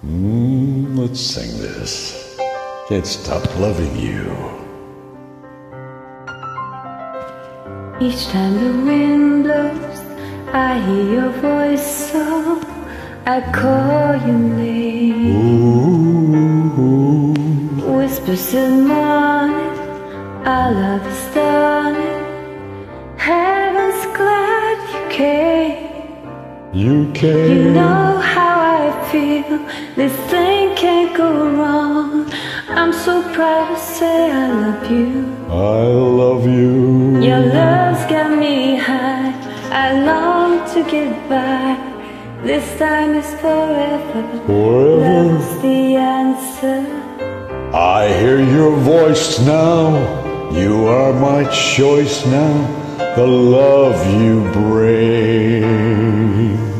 Let's sing this. Can't stop loving you. Each time the wind blows, I hear your voice, so I call your name. Ooh. Whispers in the morning, our love is dawning. Heaven's glad you came. You came. You know how I feel, this thing can't go wrong. I'm so proud to say I love you. I love you. Your love's got me high, I long to get by. This time is forever, Forever. love's the answer. I hear your voice now. You are my choice now. The love you bring.